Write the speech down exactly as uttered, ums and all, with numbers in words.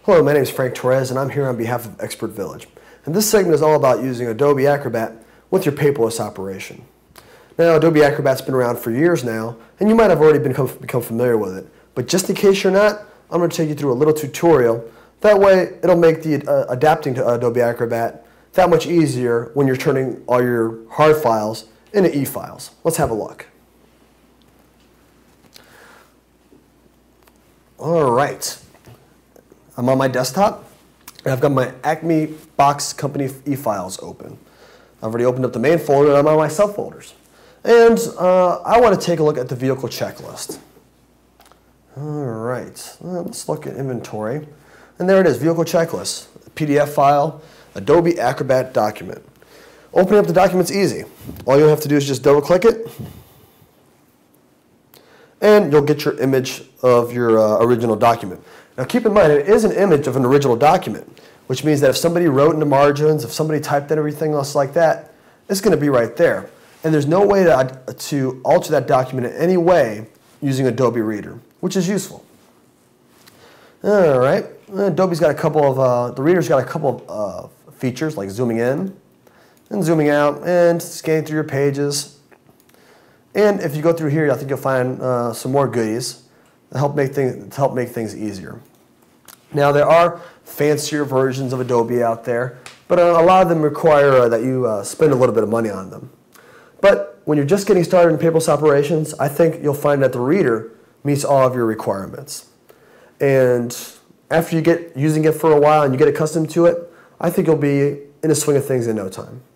Hello, my name is Frank Torres and I'm here on behalf of Expert Village. And this segment is all about using Adobe Acrobat with your paperless operation. Now, Adobe Acrobat's been around for years now, and you might have already become, become familiar with it. But just in case you're not, I'm going to take you through a little tutorial. That way, it'll make the uh, adapting to Adobe Acrobat that much easier when you're turning all your hard files into e-files. Let's have a look. All right. I'm on my desktop, and I've got my Acme Box Company e-files open. I've already opened up the main folder, and I'm on my subfolders. And uh, I want to take a look at the vehicle checklist. All right, well, let's look at inventory. And there it is, vehicle checklist, P D F file, Adobe Acrobat document. Opening up the document's easy. All you'll have to do is just double click it, and you'll get your image of your uh, original document. Now keep in mind, it is an image of an original document, which means that if somebody wrote in the margins, if somebody typed in everything else like that, it's going to be right there. And there's no way to, to alter that document in any way using Adobe Reader, which is useful. All right, Adobe's got a couple of, uh, the Reader's got a couple of uh, features like zooming in and zooming out and scanning through your pages. And if you go through here, I think you'll find uh, some more goodies to help make things, to help make things easier. Now, there are fancier versions of Adobe out there, but uh, a lot of them require uh, that you uh, spend a little bit of money on them. But when you're just getting started in paperless operations, I think you'll find that the Reader meets all of your requirements. And after you get using it for a while and you get accustomed to it, I think you'll be in the swing of things in no time.